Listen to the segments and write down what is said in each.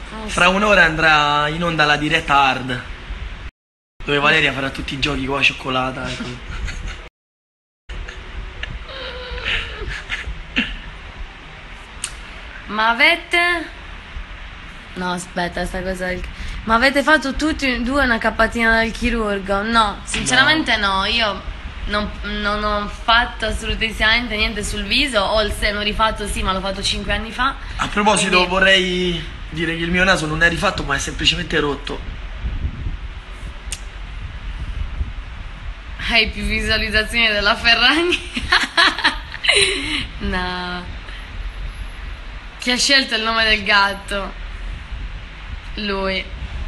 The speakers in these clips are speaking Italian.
Fra un'ora andrà in onda la diretta hard, dove Valeria farà tutti i giochi con la cioccolata, ecco. Ma avete... No, aspetta, sta cosa... Ma avete fatto tutti e due una cappatina dal chirurgo? No, sinceramente no, io non ho fatto assolutamente niente sul viso. Ho il seno rifatto, sì, ma l'ho fatto 5 anni fa. A proposito, quindi... vorrei dire che il mio naso non è rifatto, ma è semplicemente rotto. Hai più visualizzazioni della Ferragni? No. Chi ha scelto il nome del gatto? Lui.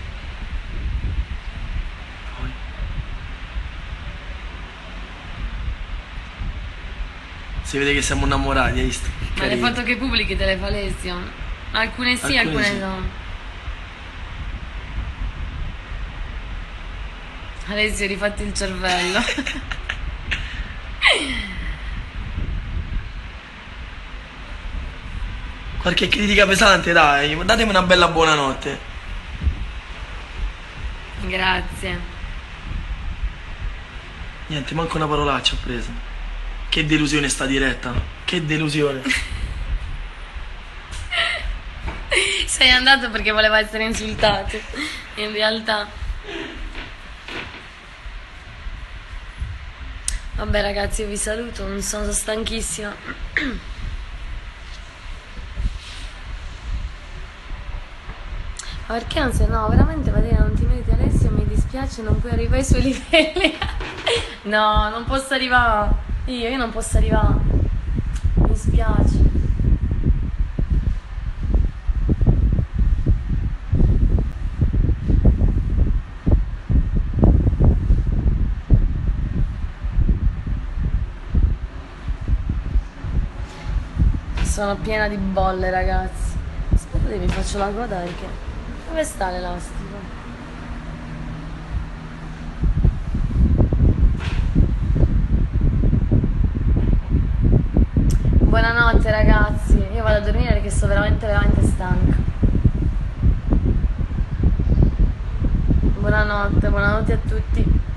Si vede che siamo innamorati, hai visto? Ma le foto che pubblichi te le fa Alessio? Alcune sì, alcune sì. no. Alessio, rifatti il cervello. Qualche critica pesante, dai, datemi una bella buonanotte. Grazie. Niente, manco una parolaccia ho preso. Che delusione sta diretta, che delusione. Sei andato perché voleva essere insultato. In realtà. Vabbè ragazzi, io vi saluto, non sono stanchissima. Ma perché non sei? No, veramente Valeria, non ti meriti Alessio, mi dispiace, non puoi arrivare ai suoi livelli. No, non posso arrivare. Io non posso arrivare. Mi spiace. Sono piena di bolle, ragazzi. Aspetta che mi faccio la coda perché... Dove sta l'elastico? Buonanotte ragazzi, io vado a dormire perché sto veramente stanca. Buonanotte, buonanotte a tutti.